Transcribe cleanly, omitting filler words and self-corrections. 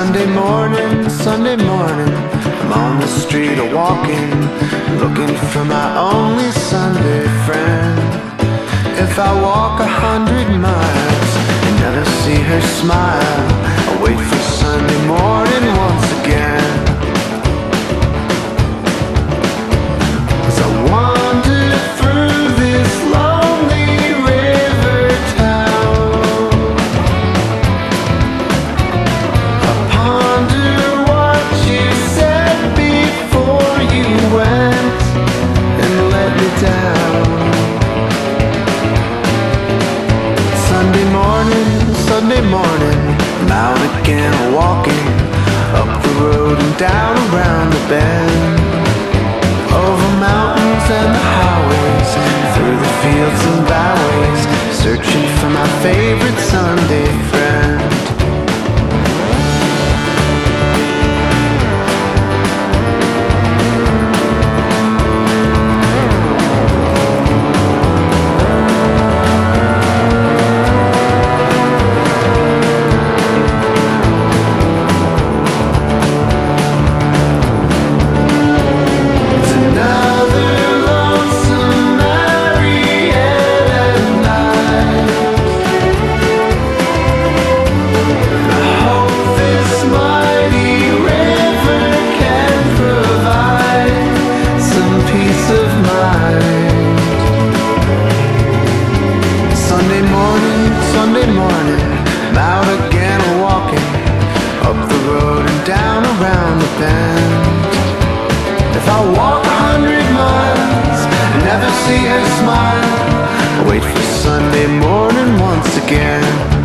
Sunday morning, I'm on the street a-walking, looking for my only Sunday friend. If I walk 100 miles and never see her smile, I'll wait for Sunday morning once again. 'Cause I wander through this lonely river town, I ponder what you said before you went and let me down. Sunday morning, I'm out again walking, up the road and down around the bend, over mountains and the highways, through the fields and byways, searching for my favorite Sunday friend. Sunday morning, I'm out again walking, up the road and down around the bend. If I walk 100 miles and never see her smile, I'll wait for Sunday morning once again.